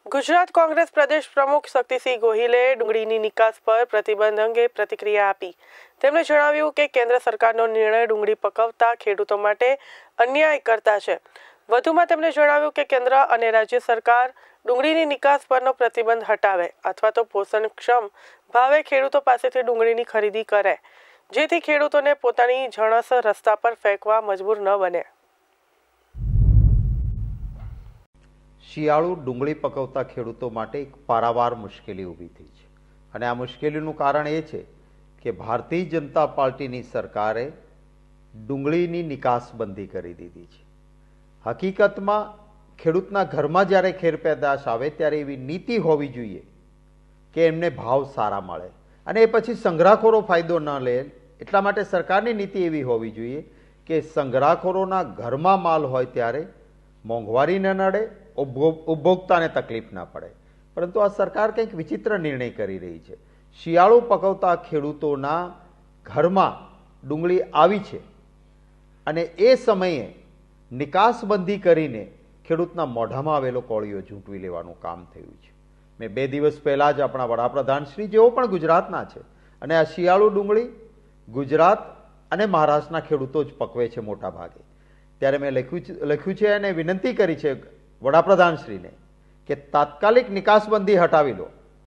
ગુજરાત કોંગ્રેસ પ્રદેશ પ્રમુખ શક્તિસિંહ ગોહિલે ડુંગળીની નિકાસ પર પ્રતિબંધ અંગે પ્રતિક્રિયા આપી. તેમણે જણાવ્યું કે કેન્દ્ર સરકારનો નિર્ણય ડુંગળી પકવતા ખેડૂતો માટે અન્યાયકર્તા છે. વધુમાં તેમણે જણાવ્યું કે કેન્દ્ર અને રાજ્ય સરકાર ડુંગળીની નિકાસ પરનો પ્રતિબંધ હટાવે અથવા તો પોષણક્ષમ ભાવે ખેડૂતો પાસેથી ડુંગળીની ખરીદી કરે, જેથી ખેડૂતોને પોતાની જણસ રસ્તા પર ફેંકવા મજબૂર ન બને. શિયાળુ ડુંગળી પકવતા ખેડૂતો માટે એક પારાવાર મુશ્કેલી ઊભી થઈ છે અને આ મુશ્કેલીનું કારણ એ છે કે ભારતીય જનતા પાર્ટીની સરકારે ડુંગળીની નિકાસબંધી કરી દીધી છે. હકીકતમાં ખેડૂતના ઘરમાં જ્યારે ખેરપેદાશ આવે ત્યારે એવી નીતિ હોવી જોઈએ કે એમને ભાવ સારા મળે અને એ પછી સંગ્રહખોરો ફાયદો ન લે. એટલા માટે સરકારની નીતિ એવી હોવી જોઈએ કે સંગ્રહખોરોના ઘરમાં માલ હોય ત્યારે મોંઘવારી ન નડે, ઉપભોક્તાને તકલીફ ના પડે. પરંતુ આ સરકાર કંઈક વિચિત્ર નિર્ણય કરી રહી છે. શિયાળુ પકવતા ખેડૂતોના ઘરમાં ડુંગળી આવી છે અને એ સમયે નિકાસબંધી કરીને ખેડૂતના મોઢામાં આવેલો કોળિયો ઝૂંટવી લેવાનું કામ થયું છે. મેં 2 દિવસ પહેલા જ આપણા વડાપ્રધાન શ્રી, જેઓ પણ ગુજરાતના છે, અને આ શિયાળુ ડુંગળી ગુજરાત અને મહારાષ્ટ્રના ખેડૂતો જ પકવે છે મોટા ભાગે, ત્યારે મેં લખ્યું છે અને વિનંતી કરી છે વડાપ્રધાનશ્રીને કે તાત્કાલિક નિકાસબંધી હટાવી લો